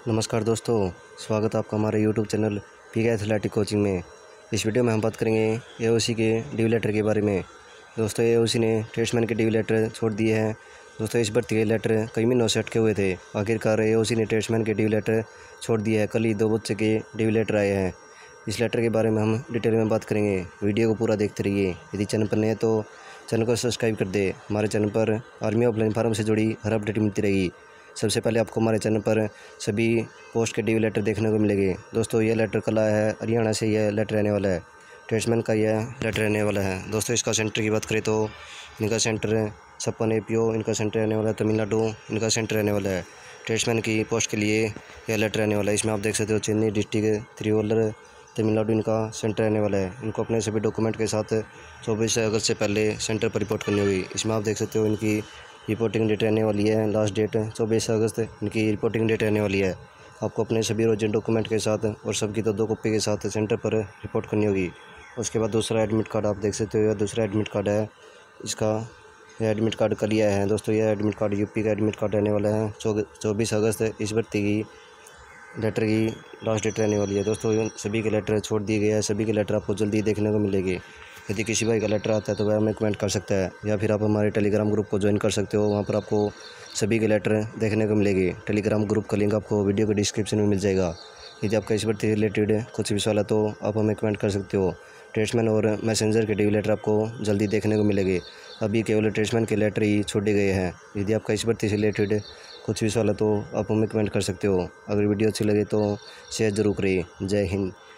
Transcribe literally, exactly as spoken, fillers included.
नमस्कार दोस्तों, स्वागत है आपका हमारे YouTube channel P K athletic coaching में। इस वीडियो में हम बात करेंगे ए ओ सी के ड्यू लेटर के बारे में। दोस्तों, ए ओ सी ने ट्रेड्समैन के ड्यू लेटर छोड़ दिए हैं। दोस्तों, इस भर्ती के लेटर कई महीनों से अटके हुए थे। आखिरकार ए ओ सी ने ट्रेड्समैन के ड्यू लेटर छोड़ दिए हैं। कल ही दो बच्चे के ड्यू लेटर आए हैं। इस लेटर के बारे में हम डिटेल में बात करेंगे। वीडियो को पूरा देखते रहिए। यदि चैनल पर नए हैं तो चैनल को सब्सक्राइब कर दे। हमारे चैनल पर आर्मी ऑफलाइन फार्म से जुड़ी हर अपडेट मिलती रहेगी। सबसे पहले आपको हमारे चैनल पर सभी पोस्ट के ड्यू लेटर देखने को मिलेंगे। दोस्तों, ये लेटर कल आया है, हरियाणा से यह लेटर रहने वाला है। ट्रेड्समैन का यह लेटर रहने वाला है। दोस्तों, इसका सेंटर की बात करें तो इनका सेंटर छप्पन ए पी ओ, इनका सेंटर रहने वाला है तमिलनाडु, इनका सेंटर रहने वाला है। ट्रेड्समैन की पोस्ट के लिए यह लेटर रहने वाला है। इसमें आप देख सकते हो चेन्नई डिस्ट्रिक्ट त्रिवल्लर तमिलनाडु इनका सेंटर रहने वाला है। इनको अपने सभी डॉक्यूमेंट के साथ चौबीस अगस्त से पहले सेंटर पर रिपोर्ट करनी होगी। इसमें आप देख सकते हो इनकी रिपोर्टिंग डेट रहने वाली है। लास्ट डेट चौबीस अगस्त इनकी रिपोर्टिंग डेट रहने वाली है। आपको अपने सभी रोजन डॉक्यूमेंट के साथ और सबकी तो दो कॉपी के साथ सेंटर पर रिपोर्ट करनी होगी। उसके बाद दूसरा एडमिट कार्ड आप देख सकते हो, यह दूसरा एडमिट कार्ड है। इसका यह एडमिट कार्ड कल ही आया है। दोस्तों, यह एडमिट कार्ड यूपी का एडमिट कार्ड रहने वाला है। चौबीस अगस्त इस भर्ती की लेटर की लास्ट डेट रहने वाली है। दोस्तों, सभी के लेटर छोड़ दिए गए हैं। सभी के लेटर आपको जल्दी देखने को मिलेंगे। यदि किसी भाई का लेटर आता है तो वह हमें कमेंट कर सकता है, या फिर आप हमारे टेलीग्राम ग्रुप को ज्वाइन कर सकते हो। वहाँ पर आपको सभी के लेटर देखने को मिलेंगे। टेलीग्राम ग्रुप का लिंक आपको वीडियो के डिस्क्रिप्शन में मिल जाएगा। यदि आपका इस भर्ती से रिलेटेड कुछ भी सवाल है तो आप हमें कमेंट कर सकते हो। ट्रेड्समैन और मैसेंजर के ड्यू लेटर आपको जल्दी देखने को मिलेंगे। अभी केवल ट्रेड्समैन के लेटर ही छोड़े गए हैं। यदि आपका इस भर्ती से रिलेटेड कुछ भी सवाल है तो आप हमें कमेंट कर सकते हो। अगर वीडियो अच्छी लगे तो शेयर ज़रूर करिए। जय हिंद।